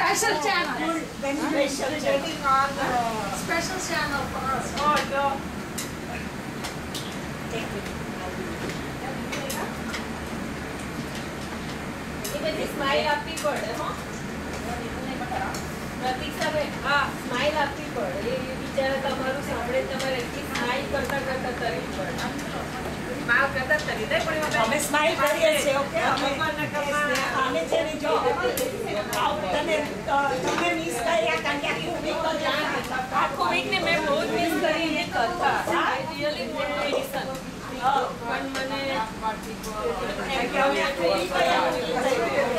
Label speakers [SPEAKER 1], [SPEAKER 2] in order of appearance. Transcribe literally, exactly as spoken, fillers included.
[SPEAKER 1] Special channel.
[SPEAKER 2] Special channel.
[SPEAKER 1] Special channel for us.
[SPEAKER 2] Oh, no.
[SPEAKER 3] Smile आपकी पड़े हाँ प्रतीक्षा Ben हाँ स्माइल आपकी पड़े ये बिचारा तमारू सांभळे तमारे એટલી સ્માઈલ કરતા કરતા તરી પડે સ્માઈલ કરતા તરી દે પણ
[SPEAKER 2] અમે સ્માઈલ કરીએ છીએ ઓકે અમે અમે છે ને જો તને તમે મિસ કર્યા કારણ કે આખું વીક તો જાણ
[SPEAKER 3] આખું વીક ને મેં બહુ મિસ કરી એ કથા I really want to listen પણ મને
[SPEAKER 2] કે અમે આખું વીક કર્યા